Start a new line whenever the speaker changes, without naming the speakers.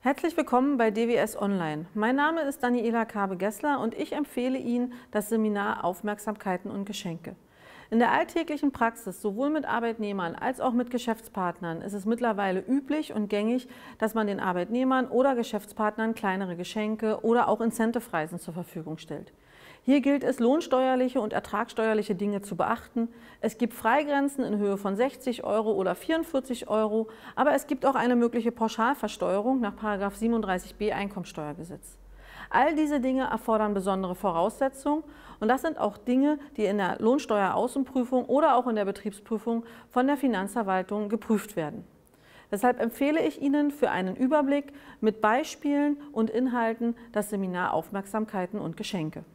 Herzlich willkommen bei DWS Online. Mein Name ist Daniela Kabe-Gessler und ich empfehle Ihnen das Seminar Aufmerksamkeiten und Geschenke. In der alltäglichen Praxis, sowohl mit Arbeitnehmern als auch mit Geschäftspartnern, ist es mittlerweile üblich und gängig, dass man den Arbeitnehmern oder Geschäftspartnern kleinere Geschenke oder auch Incentive-Reisen zur Verfügung stellt. Hier gilt es, lohnsteuerliche und ertragssteuerliche Dinge zu beachten. Es gibt Freigrenzen in Höhe von 60 € oder 44 €, aber es gibt auch eine mögliche Pauschalversteuerung nach § 37b Einkommensteuergesetz. All diese Dinge erfordern besondere Voraussetzungen und das sind auch Dinge, die in der Lohnsteueraußenprüfung oder auch in der Betriebsprüfung von der Finanzverwaltung geprüft werden. Deshalb empfehle ich Ihnen für einen Überblick mit Beispielen und Inhalten das Seminar Aufmerksamkeiten und Geschenke.